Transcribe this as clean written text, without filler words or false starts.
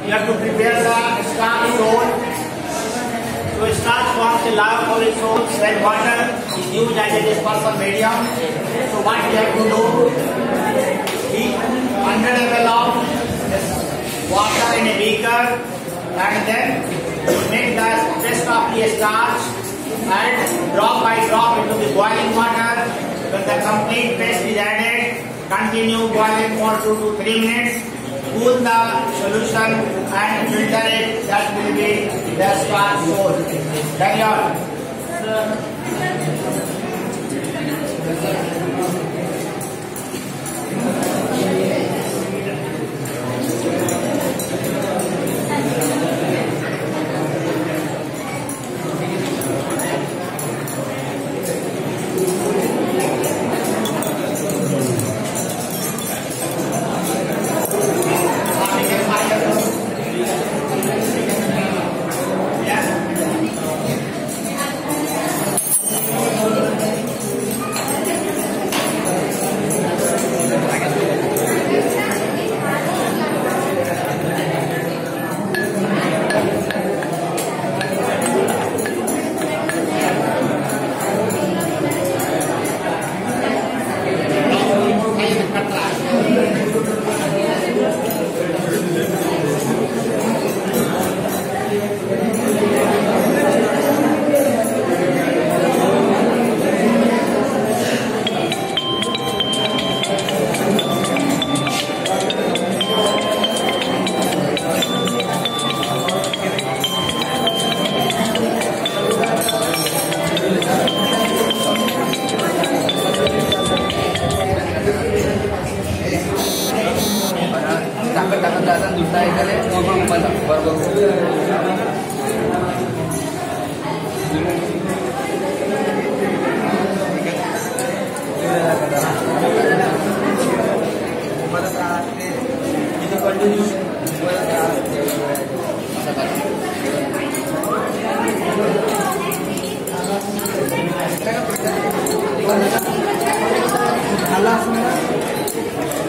You have to prepare the starch sole. So starch forms a large molecule when water is used as a dispersion medium. So what you have to do? Heat 100 ml of water in a beaker and then make the rest of the starch and drop by drop into the boiling water. When the complete paste is added, continue boiling for 2 to 3 minutes. Cool the solution and filter it. That will be the starch sole. Carry on. Allah